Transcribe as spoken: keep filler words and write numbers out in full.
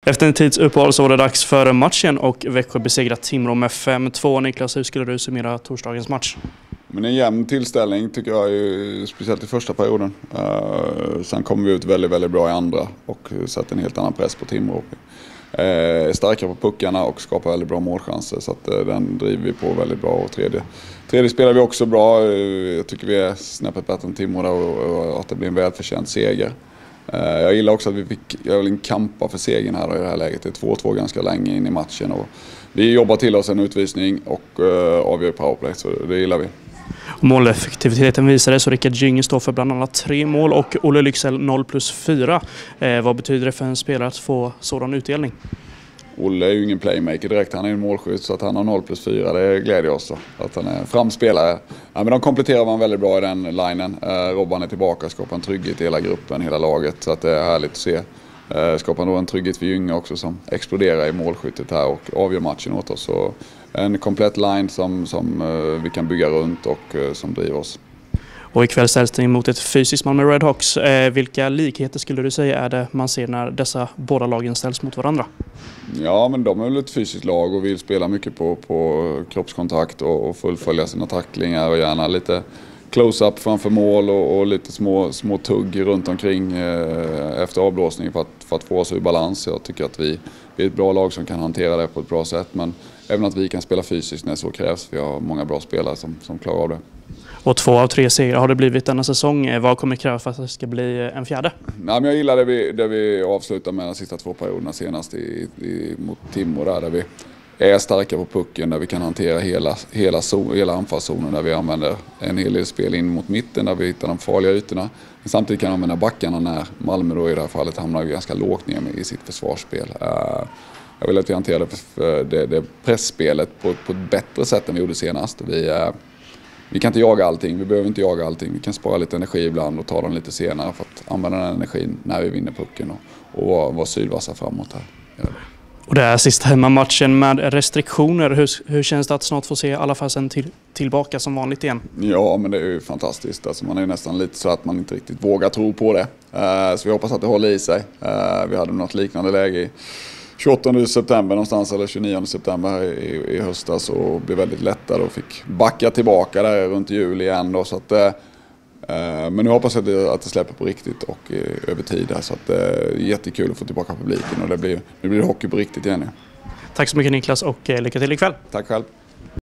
Efter en tids uppehåll så var det dags för matchen och Växjö besegrat Timrå med fem två. Niklas, hur skulle du summera torsdagens match? Men en jämn tillställning tycker jag, är, speciellt i första perioden. Uh, sen kom vi ut väldigt, väldigt bra i andra och satte en helt annan press på Timrå. Uh, starka på puckarna och skapar väldigt bra målchanser, så att, uh, den driver vi på väldigt bra. Och tredje, tredje spelar vi också bra. Uh, jag tycker vi är snäppet bättre än Timrå där och, och att det blir en välförtjänt seger. Uh, jag gillar också att vi fick jag vill en kampa för segern här då, i det här läget. Det är två två ganska länge in i matchen och vi jobbar till oss en utvisning och uh, avgör powerplay, så det gillar vi. Måleffektiviteten visade så Rickard Gynge står för bland annat tre mål och Olle Lycksell noll plus fyra. Eh, vad betyder det för en spelare att få sådan utdelning? Olle är ju ingen playmaker direkt, han är en målskytt, så att han har noll plus fyra, det gläder oss då. Att han är framspelare. Ja, men de kompletterar man väldigt bra i den linen. Eh, Robban är tillbaka, skapar en trygghet i hela gruppen, hela laget, så att det är härligt att se. Eh, skapar då en trygghet för Gynge också som exploderar i målskyttet här och avgör matchen åt oss. Så en komplett line som, som uh, vi kan bygga runt och uh, som driver oss. Och ikväll ställs det emot ett fysiskt Malmö Redhawks. Eh, vilka likheter skulle du säga är det man ser när dessa båda lagen ställs mot varandra? Ja, men de är väl ett fysiskt lag och vill spela mycket på, på kroppskontakt och, och fullfölja sina tacklingar och gärna lite close-up framför mål och, och lite små, små tugg runt omkring eh, efter avblåsning för att, för att få oss ur balans. Jag tycker att vi, vi är ett bra lag som kan hantera det på ett bra sätt, men även att vi kan spela fysiskt när så krävs. Vi har många bra spelare som, som klarar av det. Och två av tre segrar har det blivit denna säsong. Vad kommer krävas för att det ska bli en fjärde? Nej, men jag gillar det vi, det vi avslutar med de sista två perioderna senast i, i, mot Timrå där, där vi är starka på pucken, där vi kan hantera hela, hela, zon, hela anfallszonen, där vi använder en hel del spel in mot mitten där vi hittar de farliga ytorna. Men samtidigt kan vi använda backarna när Malmö då i det här fallet hamnar ganska lågt ner i sitt försvarsspel. Uh, jag vill att vi hanterar det, det, det pressspelet på, på ett bättre sätt än vi gjorde senast. Vi, uh, vi kan inte jaga allting, vi behöver inte jaga allting. Vi kan spara lite energi ibland och ta den lite senare för att använda den energin när vi vinner pucken och, och vara, vara sydvassa framåt här. Ja. Och det är sista hemmamatchen med restriktioner. Hur, hur känns det att snart få se alla fasen till, tillbaka som vanligt igen? Ja, men det är ju fantastiskt. Alltså, man är nästan lite så att man inte riktigt vågar tro på det. Uh, så vi hoppas att det håller i sig. Uh, vi hade något liknande läge i tjugoåttonde september någonstans, eller tjugonionde september här i, i höstas, och blev väldigt lättade och fick backa tillbaka där runt jul igen. Då, så att, uh, men nu hoppas jag att det, att det släpper på riktigt och uh, över tid här, så att det uh, är jättekul att få tillbaka publiken och det blir, nu blir det hockey på riktigt igen. Tack så mycket Niklas och uh, lycka till ikväll. Tack själv.